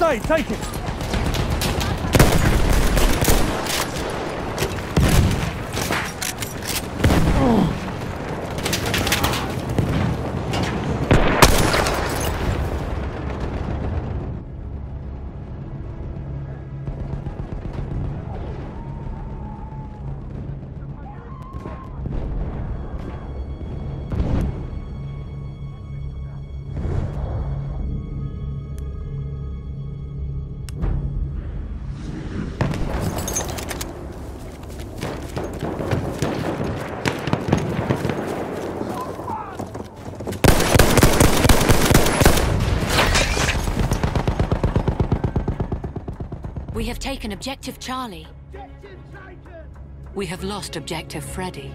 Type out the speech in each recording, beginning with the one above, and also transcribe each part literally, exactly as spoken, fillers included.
aid, take it. We have taken Objective Charlie. We have lost Objective Freddy.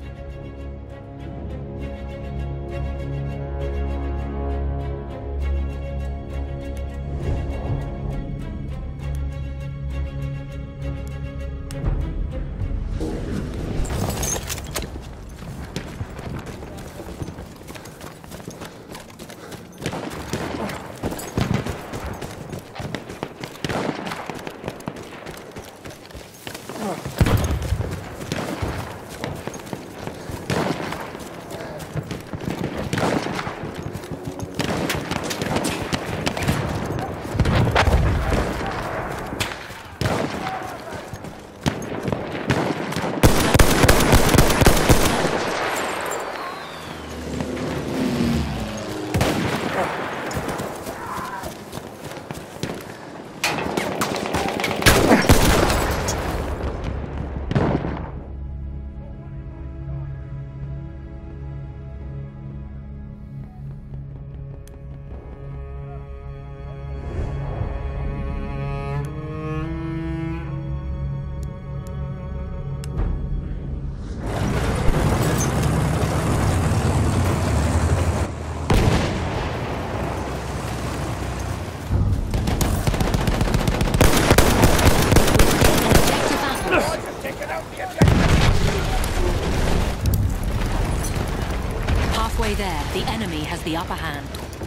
Halfway there, the enemy has the upper hand.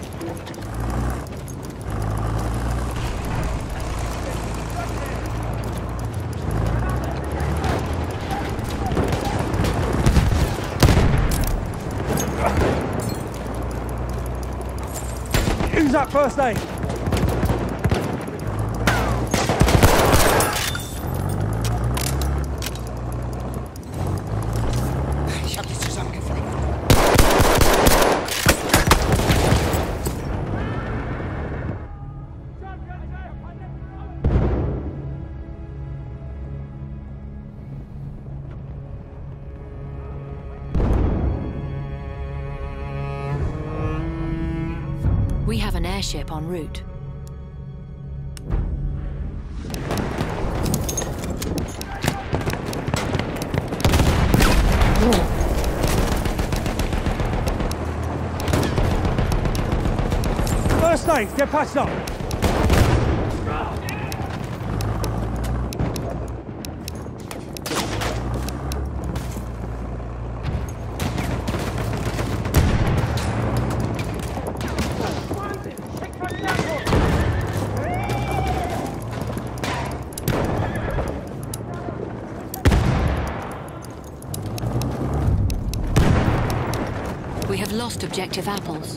Use that first aid. We have an airship en route. First aid, get patched up. We have lost Objective Apples.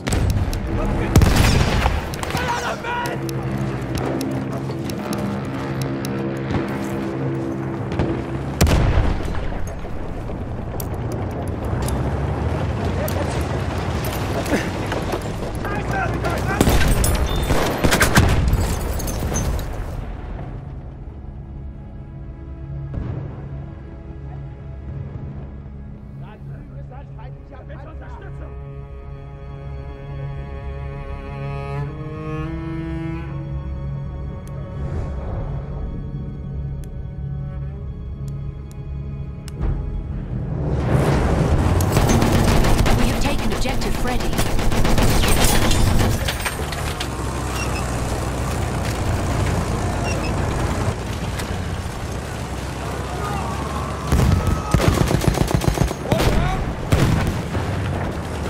Objective Freddy.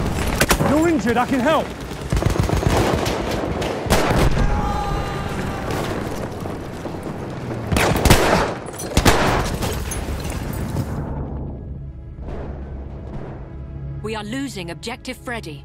You're injured, I can help. are losing Objective Freddy.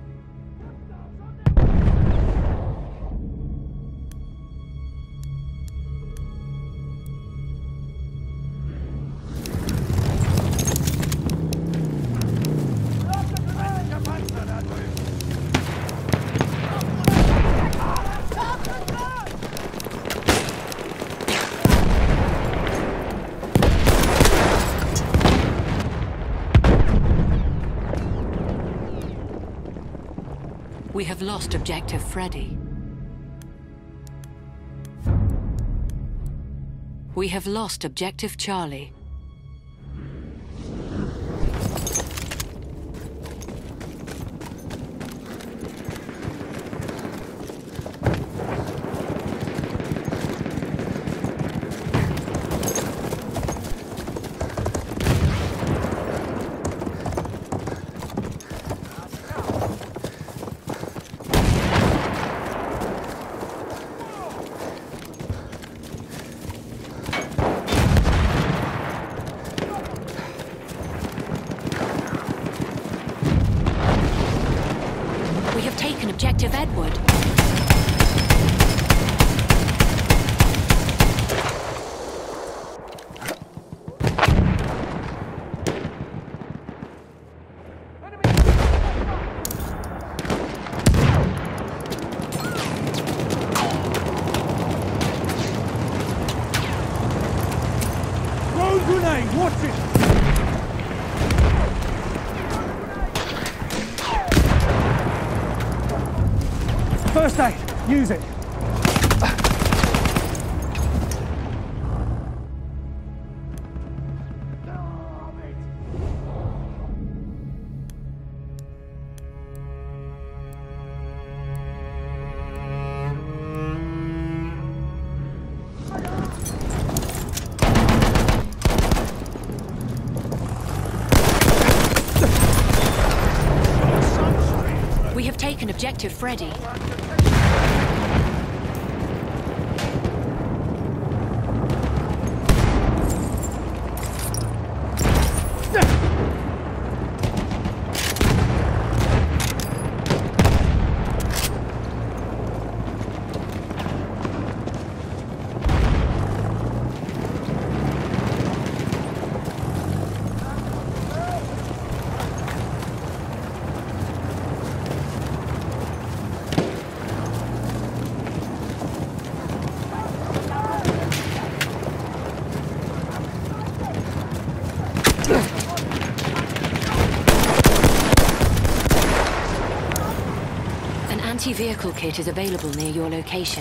We have lost Objective Freddy. We have lost Objective Charlie. Objective Edward. Throw grenade, watch it! First aid, use it. We have taken Objective Freddy. An anti-vehicle kit is available near your location.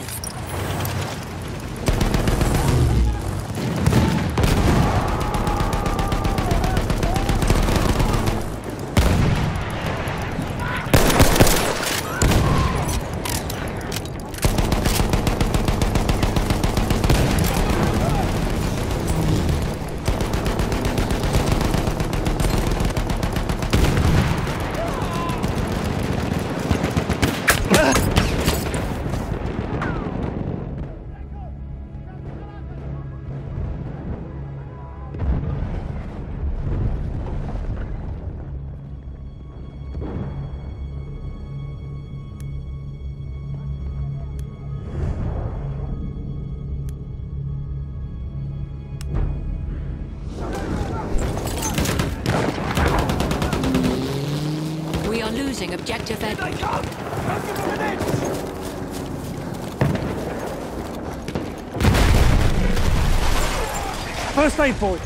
Losing Objective Edward. First aid boy.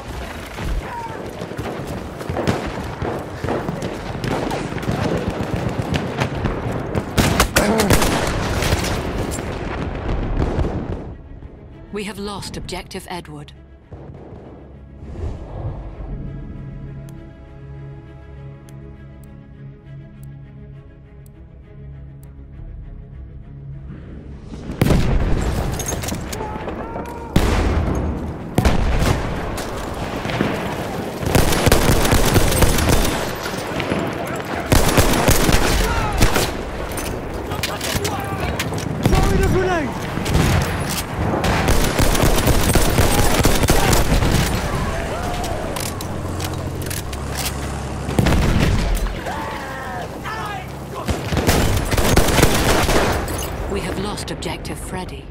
We have lost Objective Edward. Throwing a grenade! have lost objective Freddy.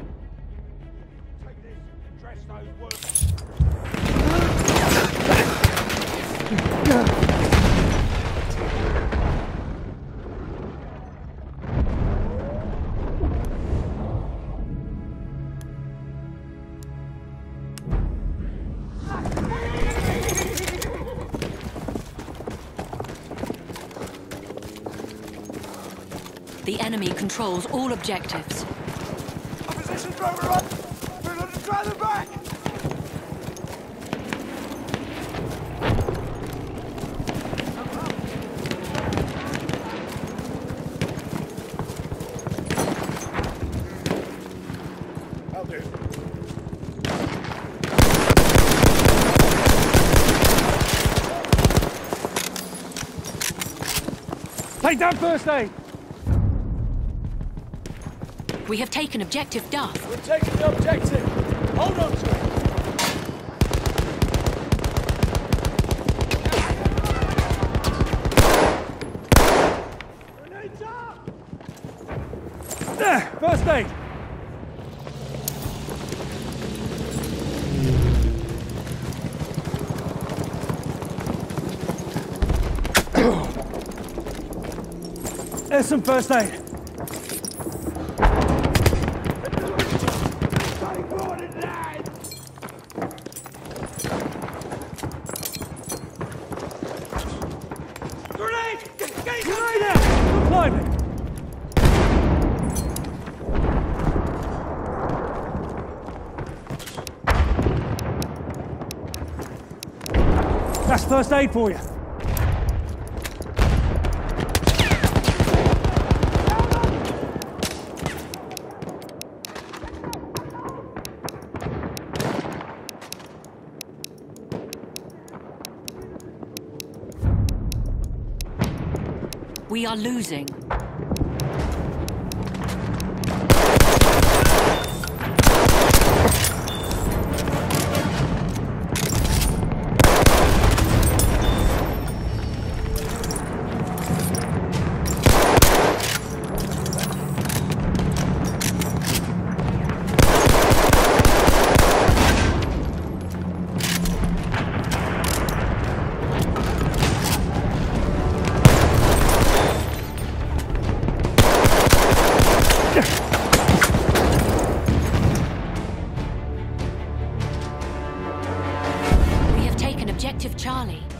The enemy controls all objectives. Opposition driver up! We're going to try them back! I'll do. Take down first aid! We have taken objective Duff. We're taking the objective! Hold on to it! Grenades up! There! First aid! There's some first aid. That's first aid for you. We are losing. We have taken objective Charlie.